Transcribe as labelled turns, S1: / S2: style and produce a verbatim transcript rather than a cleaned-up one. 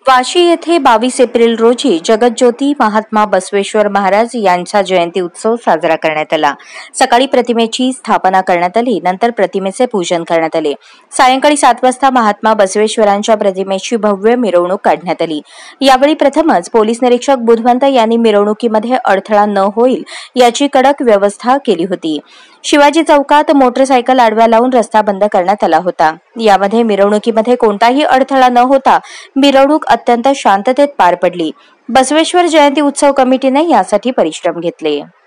S1: वाशी येथे बावीस एप्रिल रोजी जगज्योती महात्मा बसवेश्वर महाराज यांचा जयंती उत्सव साजरा करण्यात आला। सकाळी प्रतिमेची स्थापना करण्यात आली, नंतर प्रतिमेचे पूजन करण्यात आले। सायंकाळी सात वाजता महात्मा बसवेश्वरांच्या प्रतिमेची भव्य मिरवणूक काढण्यात आली। यावेळी प्रथमच पोलीस निरीक्षक बुधवंत यांनी मिरवणुकीमध्ये अडथळा न होईल याची कडक व्यवस्था केली होती। शिवाजी चौकात मोटरसायकल आडव्या लावून रस्ता बंद करण्यात आला होता। यामध्ये मिरवणुकीमध्ये कोणताही अडथळा न होता मिरवणूक अत्यंत शांततेत पार पडली। बसवेश्वर जयंती उत्सव कमिटीने यासाठी परिश्रम घेतले।